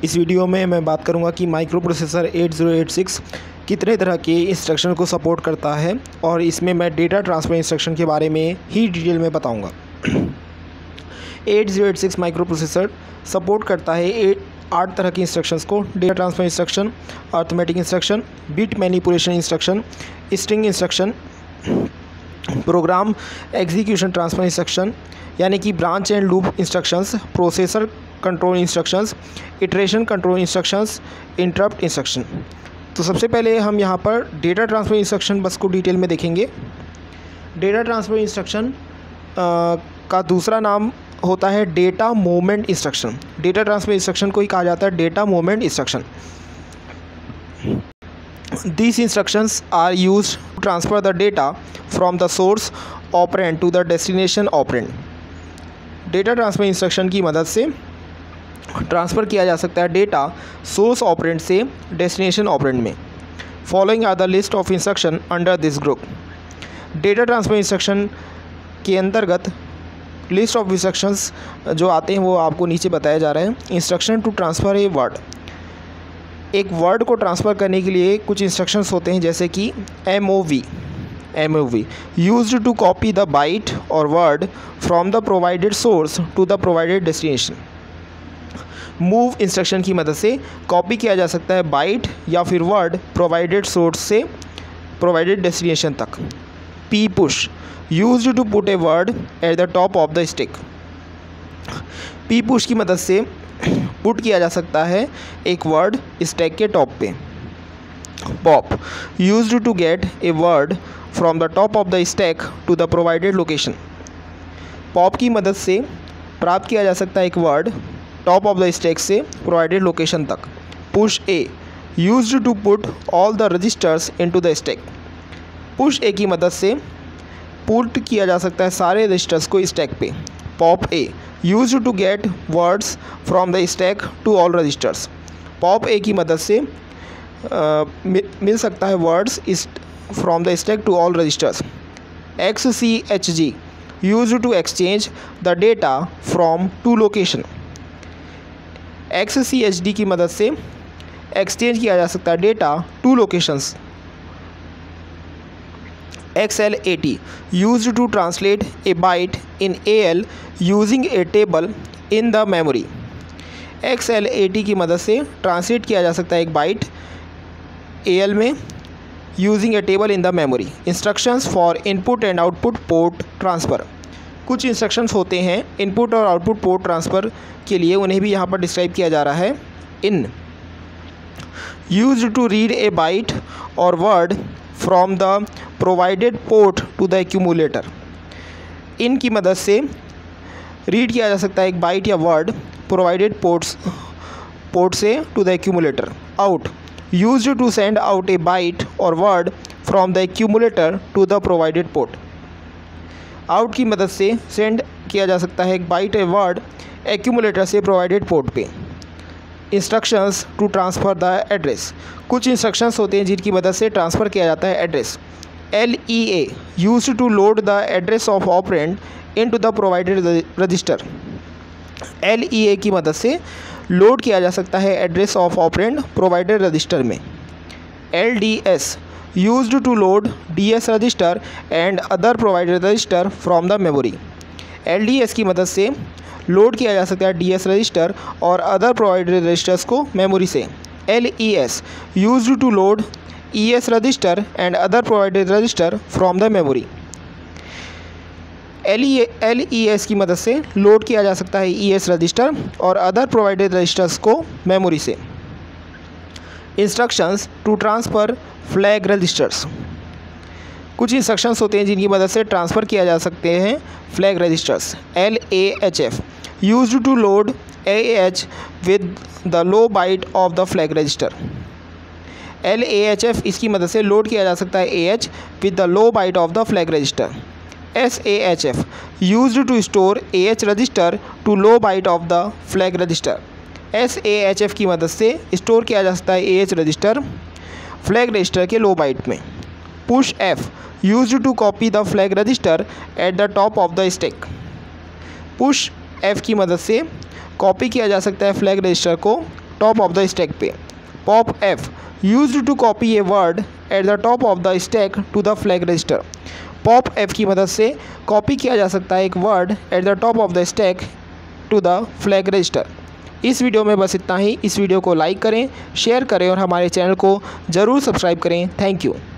इस वीडियो में मैं बात करूंगा कि माइक्रो प्रोसेसर 8086 कितने तरह के इंस्ट्रक्शन को सपोर्ट करता है और इसमें मैं डेटा ट्रांसफ़र इंस्ट्रक्शन के बारे में ही डिटेल में बताऊंगा। 8086 माइक्रो प्रोसेसर सपोर्ट करता है 8 तरह के इंस्ट्रक्शंस को। Data transfer instruction, arithmetic instruction, bit manipulation instruction, string instruction, program execution transfer instruction यानी कि branch and loop instructions, processor control instructions, iteration control instructions, interrupt instruction. तो सबसे पहले हम यहाँ पर डेटा ट्रांसफ़र इंस्ट्रक्शन बस को डिटेल में देखेंगे। डेटा ट्रांसफ़र इंस्ट्रक्शन का दूसरा नाम होता है data movement instruction. Data transfer instruction को ही कहा जाता है data movement instruction. These instructions are used to transfer the data from the source operand to the destination operand. Data transfer instruction की मदद से ट्रांसफ़र किया जा सकता है डेटा सोर्स ऑपरेंड से डेस्टिनेशन ऑपरेंड में। Following are the list of instruction under this group. Data transfer instruction के अंतर्गत लिस्ट ऑफ इंस्ट्रक्शंस जो आते हैं वो आपको नीचे बताया जा रहा है। Instruction to transfer a word. एक वर्ड को ट्रांसफ़र करने के लिए कुछ इंस्ट्रक्शंस होते हैं जैसे कि MOV used to copy the byte और word from the provided source to the provided destination. Move instruction की मदद से कॉपी किया जा सकता है बाइट या फिर वर्ड प्रोवाइडेड सोर्स से प्रोवाइडेड डेस्टिनेशन तक। P push used to put a word at the top of the stack. P push की मदद से पुट किया जा सकता है एक वर्ड स्टैक के टॉप पे। Pop used to get a word from the top of the stack to the provided location. Pop की मदद से प्राप्त किया जा सकता है एक word top of the stack से प्रोवाइडेड लोकेशन तक। Push A used to put all the registers into the stack. Push A की मदद से पुट किया जा सकता है सारे रजिस्टर्स को स्टैक पे। Pop A used to get words from the stack to all registers. Pop A की मदद से मिल सकता है words from the stack to all registers. XCHG used to exchange the data from two location. XCHD की मदद से exchange किया जा सकता है data two locations. XLAT used to translate a byte in AL using a table in the memory। XLAT की मदद से ट्रांसलेट किया जा सकता है एक बाइट AL में using a table in the memory. Instructions for input and output port transfer. कुछ इंस्ट्रक्शंस होते हैं इनपुट और आउटपुट पोर्ट ट्रांसफ़र के लिए, उन्हें भी यहाँ पर डिस्क्राइब किया जा रहा है। IN used to read a byte और word from the provided port to the accumulator. IN की मदद से रीड किया जा सकता है एक बाइट या वर्ड प्रोवाइडेड पोर्ट से to the accumulator. OUT used to send out a byte और word from the accumulator to the provided port. OUT की मदद से सेंड किया जा सकता है एक बाइट या वर्ड एक्यूमुलेटर से प्रोवाइडेड पोर्ट पे। Instructions to transfer the address. कुछ इंस्ट्रक्शंस होते हैं जिनकी मदद से ट्रांसफ़र किया जाता है address. LEA used to load the address of operand into the provided register. LEA की मदद से लोड किया जा सकता है address of operand provided register में। LDS used to load DS register and other provided register from the memory. LDS की मदद से लोड किया जा सकता है DS रजिस्टर और अदर प्रोवाइडेड रजिस्टर्स को मेमोरी से। LES used to load ES register and other provided register from the memory. LES की मदद से लोड किया जा सकता है ES रजिस्टर और अदर प्रोवाइडेड रजिस्टर्स को मेमोरी से। Instructions to transfer flag registers. कुछ इंस्ट्रक्शंस होते हैं जिनकी मदद से ट्रांसफ़र किया जा सकते हैं flag registers. LAHF used to load AH with the low byte of the flag register. LAHF इसकी मदद से लोड किया जा सकता है AH with the low byte of the flag register. SAHF used to store AH register to low byte of the flag register. SAHF की मदद से स्टोर किया जा सकता है AH रजिस्टर फ्लैग रजिस्टर के लो बाइट में। Push F used to copy the flag register at the top of the stack. Push F की मदद से कॉपी किया जा सकता है फ्लैग रजिस्टर को टॉप ऑफ द स्टैक पे। Pop F used to copy a word at the top of the stack to the flag register. Pop F की मदद से कॉपी किया जा सकता है एक word at the top of the stack to the flag register. इस video में बस इतना ही। इस वीडियो को लाइक करें, शेयर करें और हमारे चैनल को ज़रूर सब्सक्राइब करें। Thank you.